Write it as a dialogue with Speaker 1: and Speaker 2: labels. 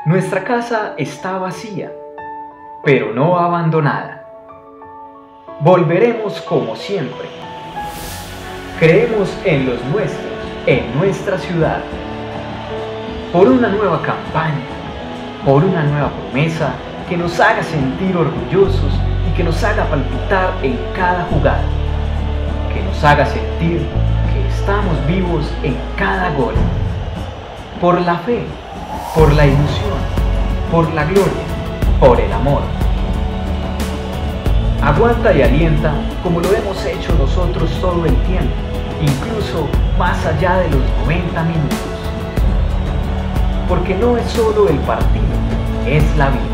Speaker 1: Nuestra casa está vacía, pero no abandonada. Volveremos como siempre. Creemos en los nuestros, en nuestra ciudad. Por una nueva campaña, por una nueva promesa que nos haga sentir orgullosos y que nos haga palpitar en cada jugada. Que nos haga sentir que estamos vivos en cada gol. Por la fe, por la ilusión, por la gloria, por el amor. Aguanta y alienta como lo hemos hecho nosotros todo el tiempo, incluso más allá de los 90 minutos. Porque no es solo el partido, es la vida.